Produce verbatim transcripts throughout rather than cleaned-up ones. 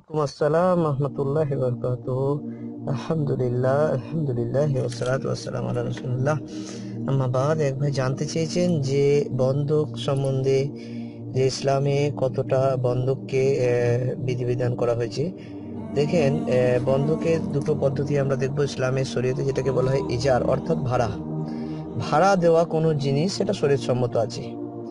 ওয়ালাইকুম আসসালাম রহমতুল্লাহি ওয়া বারাকাতুহু। আলহামদুলিল্লাহ আলহামদুলিল্লাহ ওয়াসসালাতু ওয়াসসালামু আলা রাসূলিল্লাহ। আম্মা বাদ, এক ভাই জানতে চেয়েছেন যে বন্ধক সম্বন্ধে, যে ইসলামে কতটা বন্ধককে আহ, বিধিবিধান করা হয়েছে। দেখেন, আহ, বন্ধকের দুটো পদ্ধতি আমরা দেখবো ইসলামের শরীয়তে, যেটাকে বলা হয় ইজার, অর্থাৎ ভাড়া। ভাড়া দেওয়া কোনো জিনিস, সেটা শরীয়ত সম্মত আছে।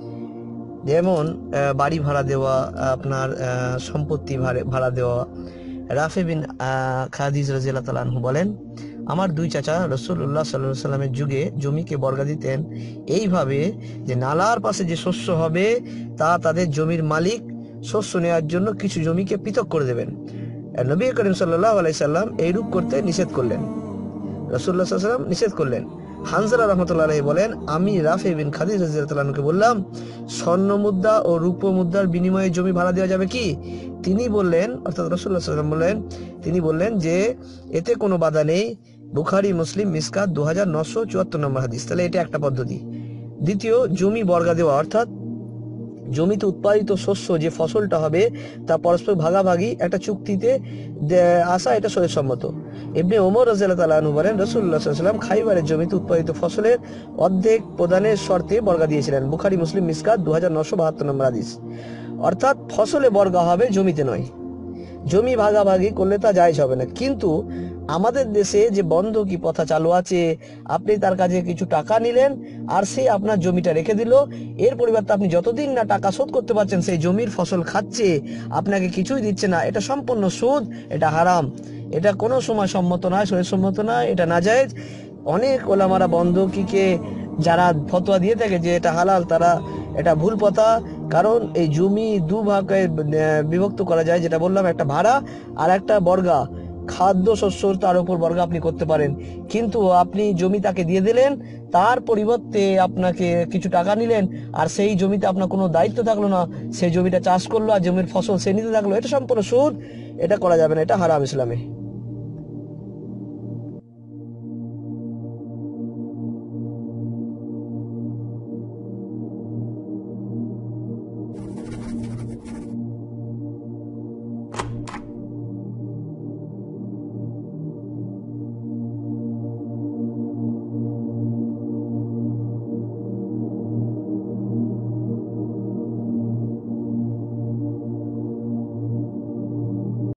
যেমন আহ, বাড়ি ভাড়া দেওয়া, আপনার আহ, সম্পত্তি ভাড়া ভাড়া দেওয়া। রাফি বিন আহ, খাদিজ রাদিয়াল্লাহু তাআলা আনহু বলেন, আমার দুই চাচা রাসূলুল্লাহ সাল্লাল্লাহু আলাইহি সাল্লামের যুগে জমিকে বর্গা দিতেন এইভাবে যে নালার পাশে যে শস্য হবে তা তাদের জমির মালিক শস্য নেওয়ার জন্য কিছু জমিকে পৃথক করে দেবেন। আর নবী করিম সাল্লাল্লাহু আলাইহি সাল্লাম এইরূপ করতে নিষেধ করলেন। রাসূলুল্লাহ সাল্লাল্লাহু আলাইহি সাল্লাম নিষেধ করলেন। হানজালা রাহমাতুল্লাহ আলাইহি বলেন, আমি রাফি বিন খাদিজ রাদিয়াল্লাহু তাআলা আনহুকে বললাম, স্বর্ণ মুদ্রা ও রূপ মুদ্রার বিনিময়ে জমি ভাড়া দেওয়া যাবে কি? তিনি বললেন, অর্থাৎ রাসূলুল্লাহ সাল্লাল্লাহু আলাইহি বললেন, তিনি বললেন যে এতে কোনো বাধা নেই। বুখারী, মুসলিম, মিসকাত দু হাজার নশো চুয়াত্তর নম্বর হাদিস। তাহলে এটা একটা পদ্ধতি। দ্বিতীয়, জমি বর্গা দেওয়া, অর্থাৎ জমিতে উৎপাদিত শস্য, যে ফসলটা হবে তা পরস্পর ভাগাভাগি একটা চুক্তিতে দে- আসা, এটা শরীয়তসম্মত। ইবনে ওমর রাদিয়াল্লাহু তাআলা আনহু বলেন, রাসূলুল্লাহ সাল্লাল্লাহু আলাইহি ওয়াসাল্লাম খাইবারের জমিতে উৎপাদিত ফসলের অর্ধেক প্রদানের শর্তে বর্গা দিয়েছিলেন। বুখারী, মুসলিম, মিসকাত দু হাজার নশো বাহাত্তর নম্বর হাদিস। অর্থাৎ ফসলে বর্গা হবে, জমিতে নয়। জমি ভাগাভাগি করলে তা জায়েজ হবে না। কিন্তু আমাদের দেশে যে বন্ধকি প্রথা চালু আছে, আপনি তার কাছে কিছু টাকা নিলেন আর সে আপনার জমিটা রেখে দিল, এর পরিবর্তে আপনি যতদিন না টাকা শোধ করতে পারছেন সেই জমির ফসল খাচ্ছে, আপনাকে কিছুই দিচ্ছে না। এটা সম্পূর্ণ সুদ, এটা হারাম। এটা কোনো সময় সম্মত নয়, শরীয়ত সম্মত নয়, এটা নাজায়েজ। অনেক ওলামারা বন্ধকিকে যারা ফতোয়া দিয়ে থাকে যে এটা হালাল, তারা এটা ভুল কথা। কারণ এই জমি দু ভাগে আহ, বিভক্ত করা যায়, যেটা বললাম, একটা ভাড়া আর একটা বর্গা। খাদ্য শস্য, তার উপর বর্গা আপনি করতে পারেন। কিন্তু আপনি জমি তাকে দিয়ে দিলেন, তার পরিবর্তে আপনাকে কিছু টাকা নিলেন, আর সেই জমিতে আপনার কোনো দায়িত্ব থাকলো না। সেই জমিটা চাষ করলো আর জমির ফসল সে নিতে থাকলো, এটা সম্পূর্ণ সুদ। এটা করা যাবে না, এটা হারাম ইসলামে।